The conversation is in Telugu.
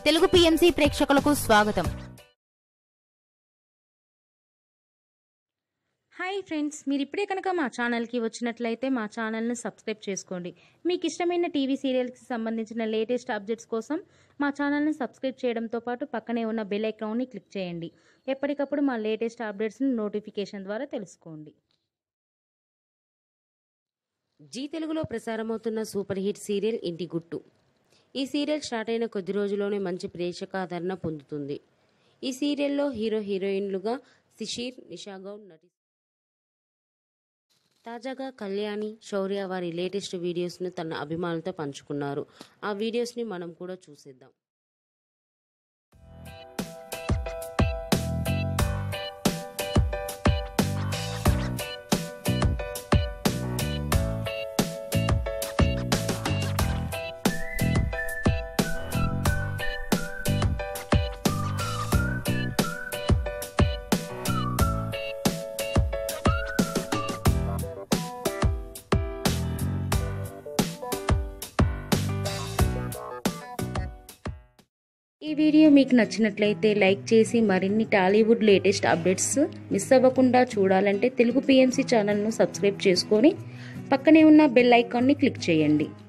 తెలుగు పిఎంసి ప్రేక్షకులకు స్వాగతం. హాయ్ ఫ్రెండ్స్, మీరు ఇప్పుడే కనుక మా ఛానల్కి వచ్చినట్లయితే మా ఛానల్ని సబ్స్క్రైబ్ చేసుకోండి. మీకు ఇష్టమైన టీవీ సీరియల్స్కి సంబంధించిన లేటెస్ట్ అప్డేట్స్ కోసం మా ఛానల్ని సబ్స్క్రైబ్ చేయడంతో పాటు పక్కనే ఉన్న బెల్ ఐకాన్ని క్లిక్ చేయండి. ఎప్పటికప్పుడు మా లేటెస్ట్ అప్డేట్స్ని నోటిఫికేషన్ ద్వారా తెలుసుకోండి. జీ తెలుగులో ప్రసారమవుతున్న సూపర్ హిట్ సీరియల్ ఇంటి గుట్టు. ఈ సీరియల్ స్టార్ట్ అయిన కొద్ది రోజుల్లోనే మంచి ప్రేక్షకాదరణ పొందుతుంది. ఈ సీరియల్లో హీరోయిన్లుగా శిశిర్, నిషా గౌడ్ నటిస్తారు. తాజాగా కళ్యాణి శౌర్య వారి లేటెస్ట్ వీడియోస్ను తన అభిమానులతో పంచుకున్నారు. ఆ వీడియోస్ని మనం కూడా చూసేద్దాం. ఈ వీడియో మీకు నచ్చినట్లయితే లైక్ చేసి మరిన్ని టాలీవుడ్ లేటెస్ట్ అప్డేట్స్ మిస్ అవ్వకుండా చూడాలంటే తెలుగు పిఎంసి ఛానల్ను సబ్స్క్రైబ్ చేసుకొని పక్కనే ఉన్న బెల్ ఐకాన్ని క్లిక్ చేయండి.